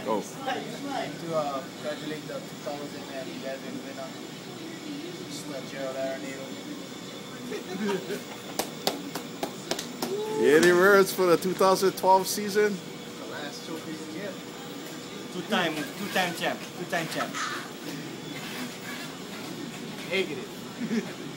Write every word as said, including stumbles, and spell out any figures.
Go. To uh, congratulate the two thousand eleven winner, Mister Gerald Arenado. Any words for the two thousand twelve season? The last trophy we get. Two-time, two-time champ, two-time champ. Negative.